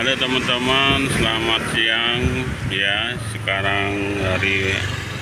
Halo teman-teman, selamat siang ya. Sekarang hari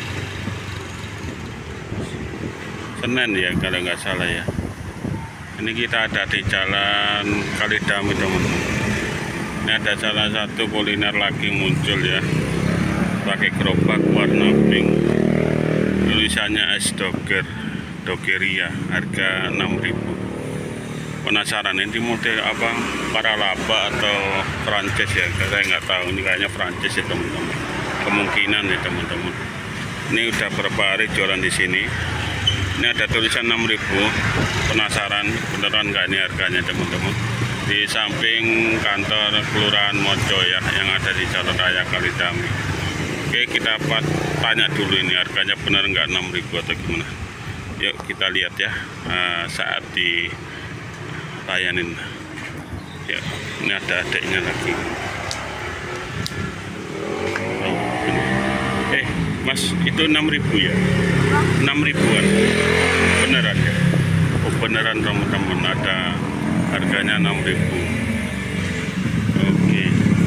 Senin ya kalau nggak salah ya. Ini kita ada di Jalan Kalidami teman-teman. Ini ada salah satu kuliner lagi muncul ya, pakai gerobak warna pink. Tulisannya es doger, dogeria, harga 6.000. Penasaran ini model apa, Paralaba atau Prancis ya, saya nggak tahu. Ini kayaknya Prancis ya teman-teman, kemungkinan ya teman-teman. Ini udah berapa hari jualan di sini. Ini ada tulisan 6.000. Penasaran beneran nggak ini harganya teman-teman, di samping kantor Kelurahan Mojo ya, yang ada di Jalan Raya Kalidami. Oke, kita tanya dulu ini harganya bener nggak 6.000 atau gimana. Yuk kita lihat ya, saat di layanin ya. Ini ada adiknya lagi. Mas, itu 6.000 ya? 6.000-an beneran ya? Oh beneran teman-teman, ada harganya 6.000. Oke,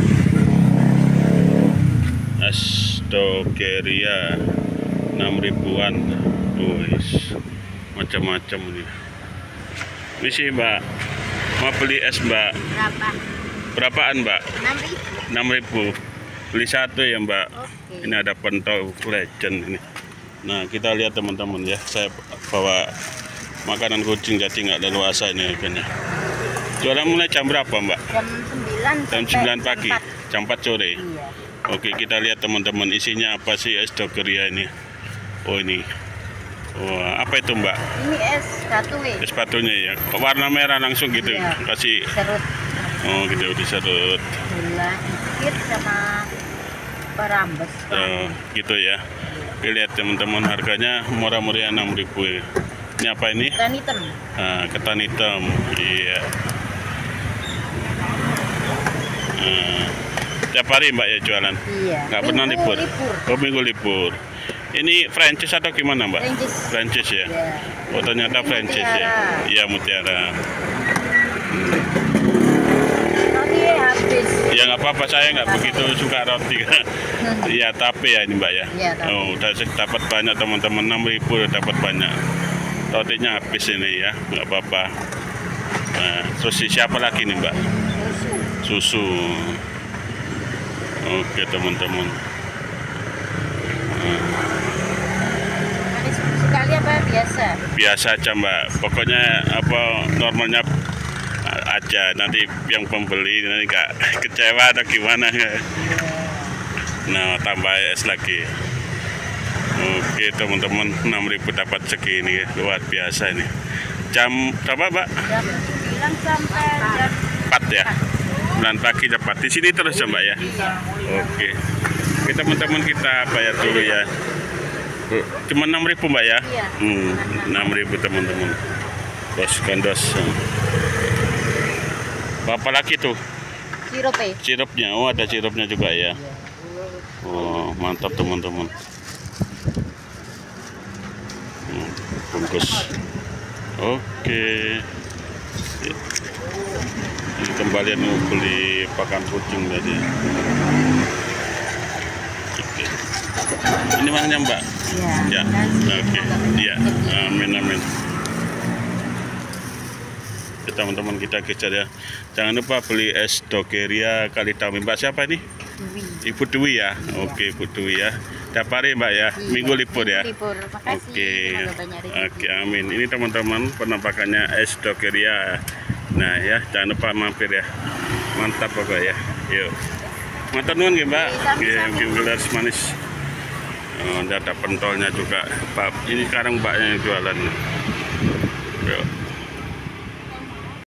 es dogeria 6.000-an. Macam-macam ini. Ini sih Mbak, mau beli es Mbak? Berapa? Berapaan Mbak? 6.000. Beli satu ya Mbak. Oke. Ini ada pentol legend ini. Nah kita lihat teman-teman ya, saya bawa makanan kucing jadi nggak leluasa ini harganya. Jualan mulai jam berapa Mbak? Jam 9 Jam 9 pagi, 4. jam 4 sore. Iya. Oke, kita lihat teman-teman isinya apa sih es dogeria ini. Oh ini, wah apa itu Mbak? Ini es batu Es batunya ya, warna merah langsung gitu. Iya. Kasih, Serut oh gitu diserut. gula dikit sama perambes. Gitu ya. Oke, lihat teman-teman, harganya murah-meriah 6.000 ya. Ini apa ini? Ketan hitam. Ketan hitam. Iya. Tiap hari Mbak ya jualan? Iya. Nggak pernah Minggu libur? Oh minggu libur. Ini franchise atau gimana Mbak? Franchise ya? Iya. Oh ternyata Ini franchise ya? Mutiara. Iya Mutiara. Nanti habis. Ya nggak apa-apa, saya nggak begitu suka roti. Iya tape ya ini Mbak ya? Iya, tape. Oh udah dapat banyak teman-teman, 6.000 dapat banyak. Rotinya habis ini ya, nggak apa-apa. Nah, terus siapa lagi nih Mbak? Susu. Susu. Oke teman-teman. Manis sekali apa biasa? Biasa aja Mbak, pokoknya apa normalnya aja, nanti yang pembeli nanti nggak kecewa atau gimana. Nah tambah es lagi. Oke teman-teman, 6.000 dapat segini, luar biasa ini. Jam berapa Mbak? Jam 9 sampai jam 4 ya? 9 pagi dapat di sini terus ya Mbak ya? Oke. Oke teman-teman, kita bayar dulu ya. Cuma 6.000 Mbak ya? Iya. 6.000 teman-teman. Dos gandos. Apa lagi tuh? sirup ya? Sirupnya, oh ada sirupnya juga ya. Oh mantap teman-teman. Bungkus. Oke. Ini kembalian mau beli pakan kucing tadi. Oke. Ini mahnya Mbak? Iya. Ya. Oke. Iya. Amin amin. Teman-teman kita kejar ya. Jangan lupa beli es dogeria Kalidami. Mbak siapa ini? Dwi. Ibu Dwi ya. Oke Ibu Dwi ya. Tiap hari Mbak ya. Iya. Minggu libur ya. Libur. Makasih. Oke. Semoga banyak rezeki. Oke amin. Ini teman-teman penampakannya es dogeria. Nah ya, jangan lupa mampir ya. Mantap pokoknya ya. Yuk. Mantap nuwun nggih Mbak. Nggih gelas manis. Oh, ada pentolnya juga. Ini sekarang Mbaknya yang jualan.